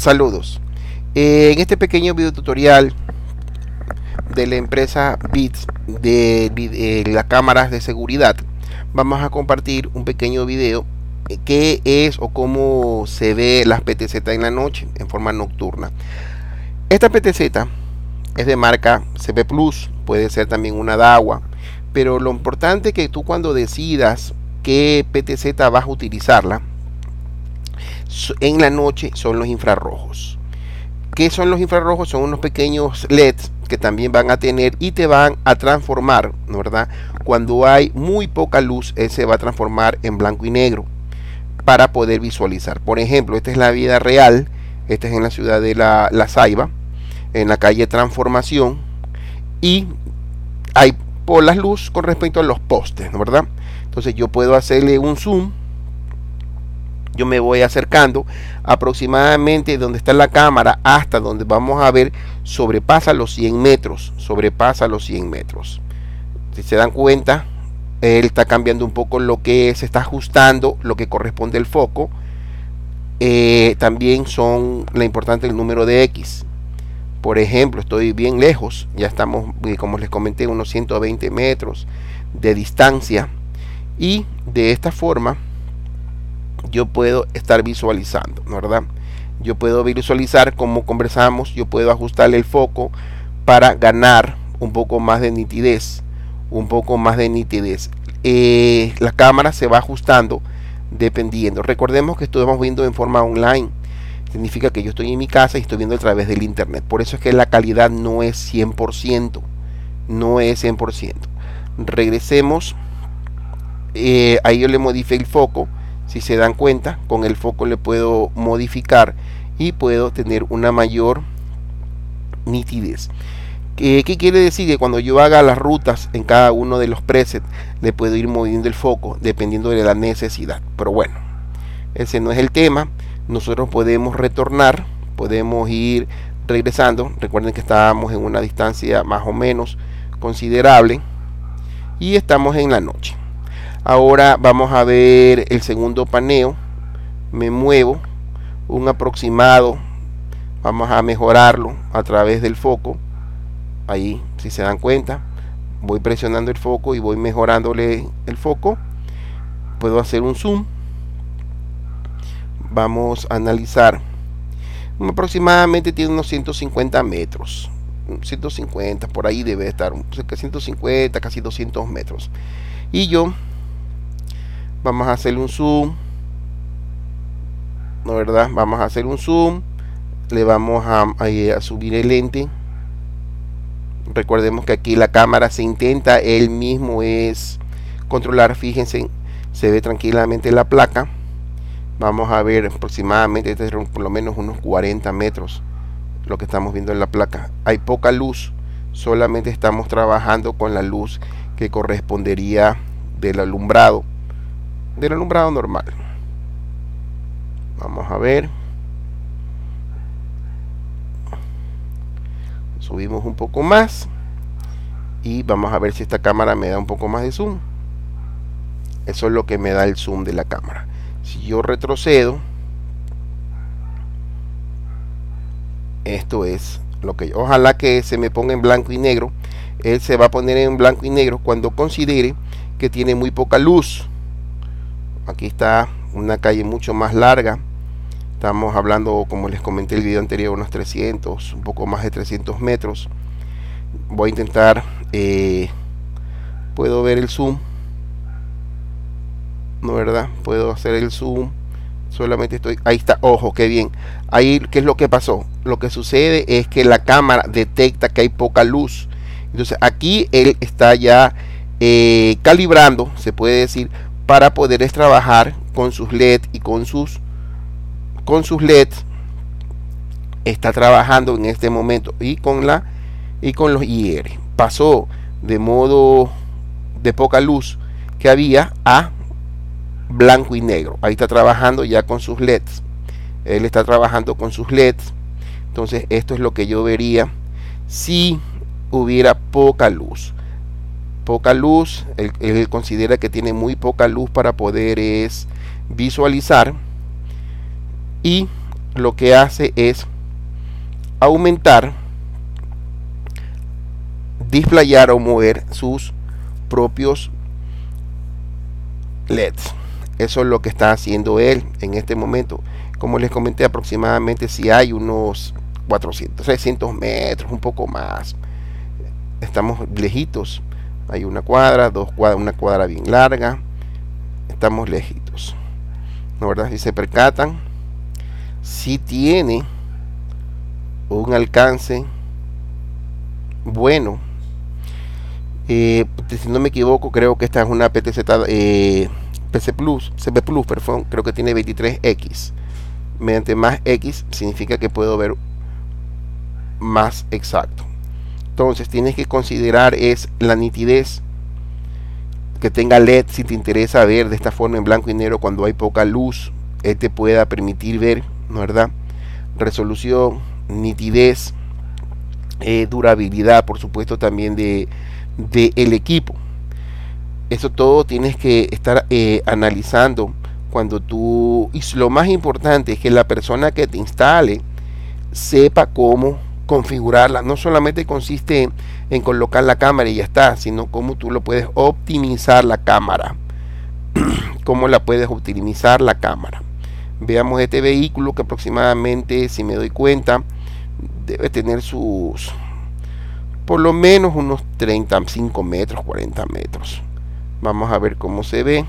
Saludos. En este pequeño video tutorial de la empresa Beats de las cámaras de seguridad, vamos a compartir un pequeño video qué es o cómo se ve las PTZ en la noche en forma nocturna. Esta PTZ es de marca CP Plus, puede ser también una DAWA, pero lo importante es que tú, cuando decidas qué PTZ vas a utilizarla en la noche, son los infrarrojos. ¿Qué son los infrarrojos? Son unos pequeños LEDs que también van a tener y te van a transformar, ¿no, verdad? Cuando hay muy poca luz, él se va a transformar en blanco y negro para poder visualizar. Por ejemplo, esta es la vida real. Esta es en la ciudad de La Ceiba, en la calle Transformación, y hay polas luz con respecto a los postes, ¿no, verdad? Entonces yo puedo hacerle un zoom. Yo me voy acercando aproximadamente donde está la cámara hasta donde vamos a ver, sobrepasa los 100 metros, sobrepasa los 100 metros. Si se dan cuenta, él está cambiando un poco lo que se está ajustando, lo que corresponde al foco. También son la importante el número de X. Por ejemplo, estoy bien lejos, ya estamos, como les comenté, unos 120 metros de distancia, y de esta forma yo puedo estar visualizando, ¿no, verdad? Yo puedo visualizar como conversamos. Yo puedo ajustarle el foco para ganar un poco más de nitidez, un poco más de nitidez. La cámara se va ajustando dependiendo. Recordemos que estamos viendo en forma online, significa que yo estoy en mi casa y estoy viendo a través del internet. Por eso es que la calidad no es 100%, no es 100%. Regresemos. Ahí yo le modifiqué el foco. Si se dan cuenta, con el foco le puedo modificar y puedo tener una mayor nitidez. ¿Qué quiere decir? Que cuando yo haga las rutas en cada uno de los presets, le puedo ir moviendo el foco dependiendo de la necesidad. Pero bueno, ese no es el tema. Nosotros podemos retornar, podemos ir regresando. Recuerden que estábamos en una distancia más o menos considerable y estamos en la noche. Ahora vamos a ver el segundo paneo. Me muevo un aproximado, vamos a mejorarlo a través del foco. Ahí, si se dan cuenta, voy presionando el foco y voy mejorándole el foco. Puedo hacer un zoom. Vamos a analizar. Aproximadamente tiene unos 150 metros, 150 por ahí debe estar, cerca de 150, casi 200 metros. Y yo vamos a hacerle un zoom, ¿no, verdad? Vamos a hacer un zoom. Le vamos a subir el lente. Recordemos que aquí la cámara se intenta él mismo es controlar. Fíjense, se ve tranquilamente la placa. Vamos a ver aproximadamente por lo menos unos 40 metros lo que estamos viendo en la placa. Hay poca luz, solamente estamos trabajando con la luz que correspondería del alumbrado normal. Vamos a ver, subimos un poco más y vamos a ver si esta cámara me da un poco más de zoom. Eso es lo que me da el zoom de la cámara. Si yo retrocedo, esto es lo que ojalá que se me ponga en blanco y negro. Él se va a poner en blanco y negro cuando considere que tiene muy poca luz. Aquí está una calle mucho más larga. Estamos hablando, como les comenté en el video anterior, unos 300, un poco más de 300 metros. Voy a intentar, puedo ver el zoom, ¿no, verdad? Puedo hacer el zoom. Solamente estoy, ahí está, ojo, qué bien. Ahí, ¿qué es lo que pasó? Lo que sucede es que la cámara detecta que hay poca luz. Entonces aquí él está ya calibrando, se puede decir, para poder trabajar con sus LED y con sus LEDs. Está trabajando en este momento y con los IR. Pasó de modo de poca luz que había a blanco y negro. Ahí está trabajando ya con sus LEDs. Él está trabajando con sus LEDs. Entonces esto es lo que yo vería si hubiera poca luz. Él considera que tiene muy poca luz para poder visualizar, y lo que hace es aumentar, displayar o mover sus propios LEDs. Eso es lo que está haciendo él en este momento. Como les comenté, aproximadamente si hay unos 400, 600 metros, un poco más. Estamos lejitos. Hay una cuadra, dos cuadras, una cuadra bien larga. Estamos lejitos. ¿No, verdad? Si se percatan, si tiene un alcance bueno. Si no me equivoco, creo que esta es una PTZ PC Plus, CP Plus, perdón, creo que tiene 23X. Mediante más X significa que puedo ver más exacto. Entonces tienes que considerar es la nitidez, que tenga LED. Si te interesa ver de esta forma en blanco y negro cuando hay poca luz, te pueda permitir ver, ¿no, verdad? Resolución, nitidez, durabilidad, por supuesto, también de el equipo. Eso todo tienes que estar analizando cuando tú, y lo más importante es que la persona que te instale sepa cómo configurarla. No solamente consiste en colocar la cámara y ya está, sino cómo tú lo puedes optimizar la cámara. Cómo la puedes optimizar la cámara. Veamos este vehículo que aproximadamente, si me doy cuenta, debe tener sus por lo menos unos 35 metros, 40 metros. Vamos a ver cómo se ve.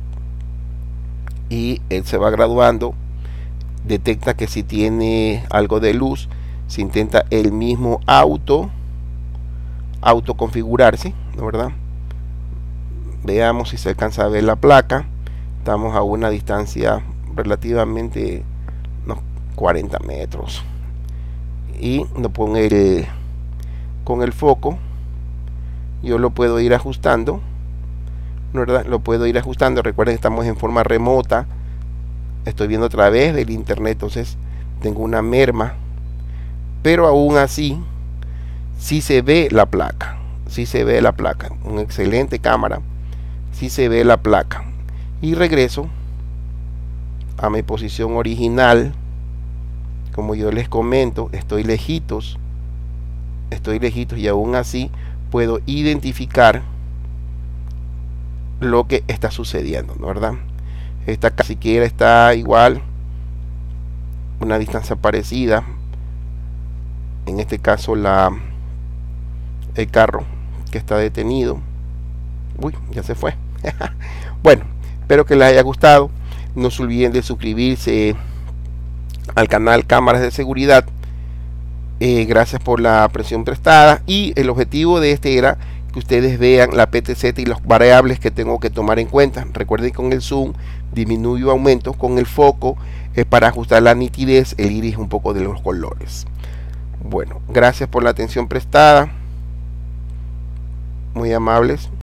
Y él se va graduando. Detecta que si tiene algo de luz, se intenta el mismo auto configurarse, ¿no, verdad? Veamos si se alcanza a ver la placa. Estamos a una distancia relativamente unos 40 metros. Y lo pone con el foco. Yo lo puedo ir ajustando, ¿no, verdad? Lo puedo ir ajustando. Recuerden que estamos en forma remota. Estoy viendo a través del internet, entonces tengo una merma. Pero aún así, sí se ve la placa. Sí se ve la placa. Una excelente cámara. Sí se ve la placa. Y regreso a mi posición original. Como yo les comento, estoy lejitos y aún así puedo identificar lo que está sucediendo, ¿no, verdad? Esta casi siquiera está igual, una distancia parecida. En este caso el carro que está detenido. Uy, ya se fue. Bueno, espero que les haya gustado. No se olviden de suscribirse al canal Cámaras de Seguridad. Gracias por la presión prestada. Y el objetivo de este era que ustedes vean la PTZ y las variables que tengo que tomar en cuenta. Recuerden que con el zoom disminuyo o aumento, con el foco es para ajustar la nitidez, el iris un poco de los colores. Bueno, gracias por la atención prestada, muy amables.